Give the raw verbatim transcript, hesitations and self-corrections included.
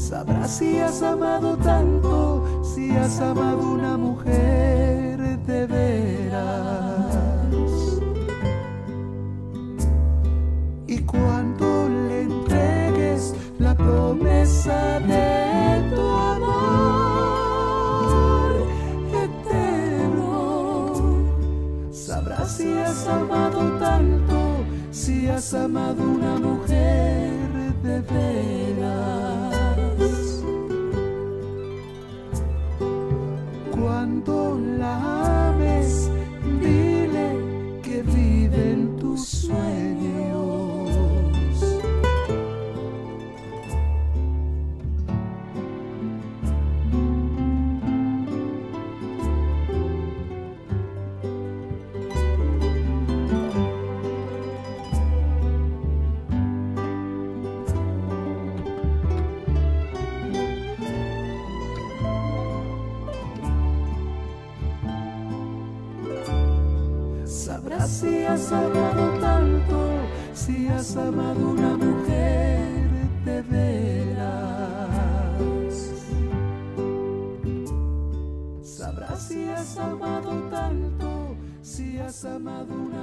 Sabrás si has amado tanto, si has amado una mujer de veras. Y cuando le entregues la promesa de tu amor eterno, sabrás si has amado tanto, si has amado una mujer de veras. Cuando la ames, dile que vive en tus sueños. Sabrás si has amado tanto, si has amado una mujer de veras. Sabrás si has amado tanto, si has amado una